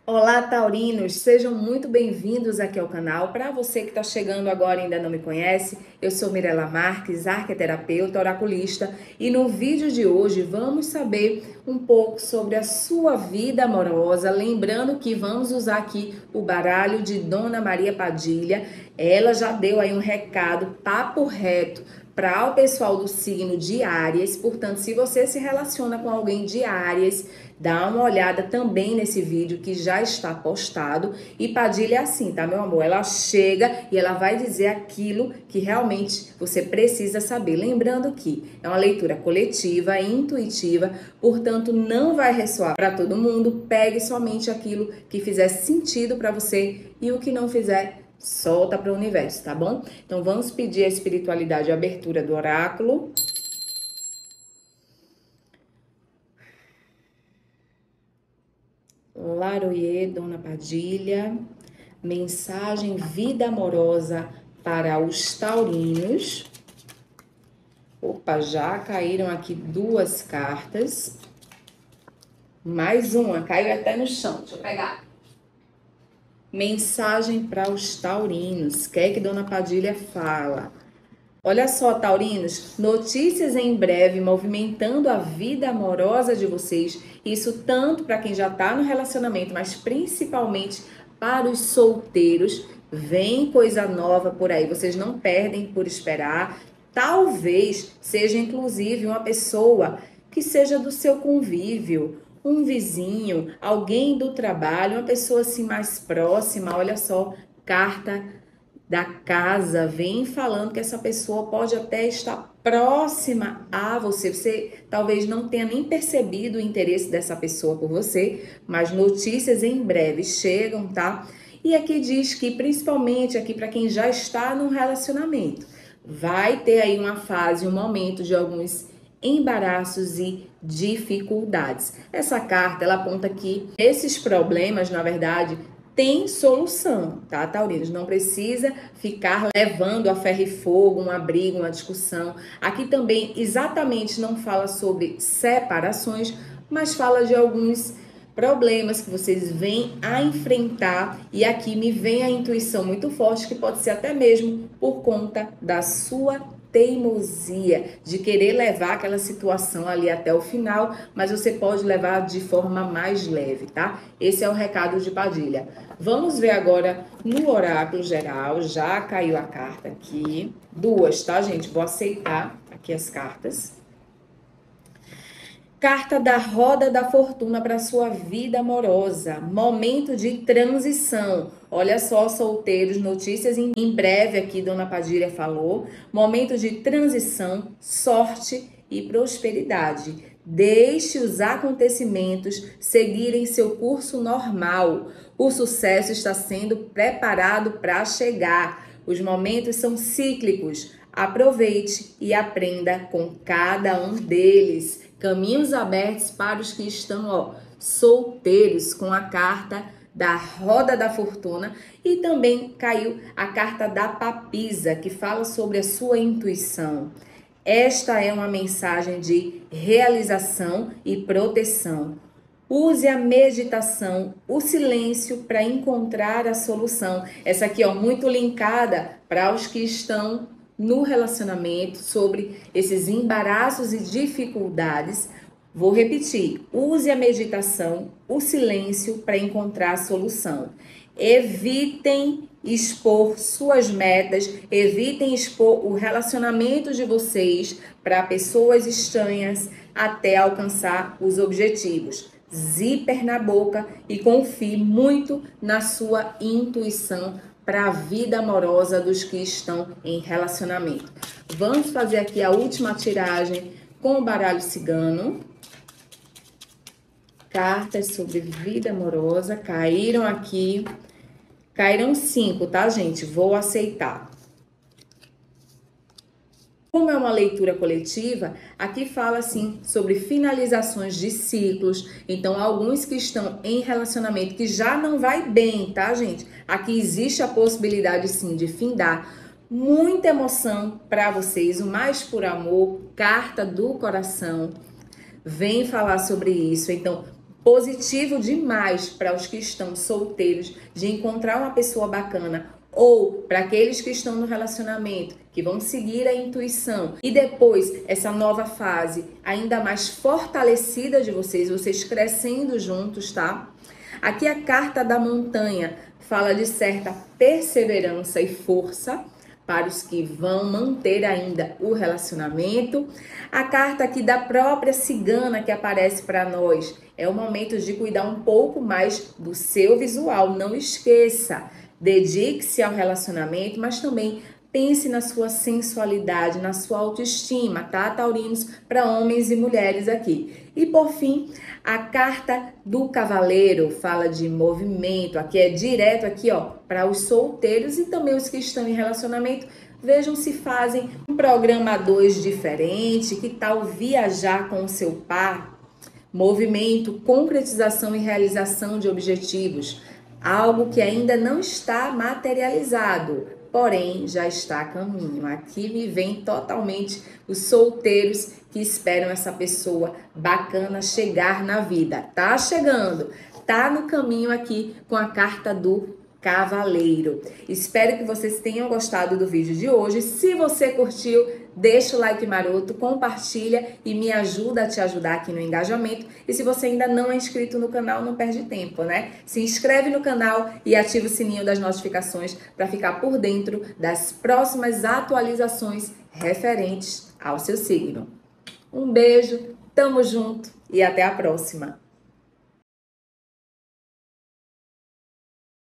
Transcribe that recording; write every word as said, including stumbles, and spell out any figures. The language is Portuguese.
Olá, taurinos! Sejam muito bem-vindos aqui ao canal. Para você que está chegando agora e ainda não me conhece, eu sou Mirela Marques, arqueterapeuta, oraculista, e no vídeo de hoje vamos saber um pouco sobre a sua vida amorosa, lembrando que vamos usar aqui o baralho de Dona Maria Padilha. Ela já deu aí um recado papo reto para o pessoal do signo de Áries. Portanto, se você se relaciona com alguém de Áries, dá uma olhada também nesse vídeo que já está postado. E Padilha é assim, tá, meu amor? Ela chega e ela vai dizer aquilo que realmente você precisa saber. Lembrando que é uma leitura coletiva, intuitiva, portanto não vai ressoar para todo mundo. Pegue somente aquilo que fizer sentido para você e o que não fizer, solta para o universo, tá bom? Então vamos pedir a espiritualidade, a abertura do oráculo. Laroie, Dona Padilha, mensagem vida amorosa para os taurinos. Opa, já caíram aqui duas cartas. Mais uma, caiu até no chão, deixa eu pegar. Mensagem para os taurinos, o que é que Dona Padilha fala? Olha só, taurinos, notícias em breve movimentando a vida amorosa de vocês. Isso tanto para quem já está no relacionamento, mas principalmente para os solteiros. Vem coisa nova por aí, vocês não perdem por esperar. Talvez seja inclusive uma pessoa que seja do seu convívio, um vizinho, alguém do trabalho, uma pessoa assim mais próxima. Olha só, carta da casa, vem falando que essa pessoa pode até estar próxima a você. Você talvez não tenha nem percebido o interesse dessa pessoa por você, mas notícias em breve chegam, tá? E aqui diz que, principalmente aqui para quem já está num relacionamento, vai ter aí uma fase, um momento de alguns embaraços e dificuldades. Essa carta, ela aponta que esses problemas, na verdade, tem solução, tá, taurinos? Não precisa ficar levando a ferro e fogo uma briga, uma discussão. Aqui também exatamente não fala sobre separações, mas fala de alguns problemas que vocês vêm a enfrentar. E aqui me vem a intuição muito forte que pode ser até mesmo por conta da sua teimosia, de querer levar aquela situação ali até o final, mas você pode levar de forma mais leve, tá? Esse é o recado de Padilha. Vamos ver agora no oráculo geral, já caiu a carta aqui, duas, tá, gente? Vou aceitar aqui as cartas. Carta da roda da fortuna para sua vida amorosa, momento de transição. Olha só, solteiros, notícias em, em breve aqui, Dona Padilha falou. Momento de transição, sorte e prosperidade. Deixe os acontecimentos seguirem seu curso normal. O sucesso está sendo preparado para chegar. Os momentos são cíclicos. Aproveite e aprenda com cada um deles. Caminhos abertos para os que estão, ó, solteiros, com a carta da roda da fortuna. E também caiu a carta da papisa, que fala sobre a sua intuição. Esta é uma mensagem de realização e proteção. Use a meditação, o silêncio para encontrar a solução. Essa aqui, ó, muito linkada para os que estão no relacionamento, sobre esses embaraços e dificuldades. Vou repetir, use a meditação, o silêncio para encontrar a solução. Evitem expor suas metas, evitem expor o relacionamento de vocês para pessoas estranhas até alcançar os objetivos. Zíper na boca e confie muito na sua intuição para a vida amorosa dos que estão em relacionamento. Vamos fazer aqui a última tiragem com o baralho cigano. Cartas sobre vida amorosa caíram aqui. Caíram cinco, tá, gente? Vou aceitar. Como é uma leitura coletiva, aqui fala assim sobre finalizações de ciclos. Então, alguns que estão em relacionamento que já não vai bem, tá, gente? Aqui existe a possibilidade, sim, de findar. Muita emoção para vocês, o mais por amor, carta do coração. Vem falar sobre isso. Então, Positivo demais para os que estão solteiros de encontrar uma pessoa bacana, ou para aqueles que estão no relacionamento, que vão seguir a intuição e depois essa nova fase ainda mais fortalecida de vocês, vocês crescendo juntos, tá? Aqui a carta da montanha fala de certa perseverança e força para os que vão manter ainda o relacionamento. A carta aqui da própria cigana que aparece para nós é o momento de cuidar um pouco mais do seu visual, não esqueça. Dedique-se ao relacionamento, mas também pense na sua sensualidade, na sua autoestima, tá, taurinos? Para homens e mulheres aqui. E por fim, a carta do cavaleiro fala de movimento. Aqui é direto aqui, ó, para os solteiros e também os que estão em relacionamento. Vejam se fazem um programa a dois diferente. Que tal viajar com o seu par? Movimento, concretização e realização de objetivos. Algo que ainda não está materializado, porém já está a caminho. Aqui me vem totalmente os solteiros que esperam essa pessoa bacana chegar na vida. Tá chegando, tá no caminho aqui com a carta do cavaleiro. Espero que vocês tenham gostado do vídeo de hoje. Se você curtiu, deixa o like maroto, compartilha e me ajuda a te ajudar aqui no engajamento. E se você ainda não é inscrito no canal, não perde tempo, né? Se inscreve no canal e ativa o sininho das notificações para ficar por dentro das próximas atualizações referentes ao seu signo. Um beijo, tamo junto e até a próxima!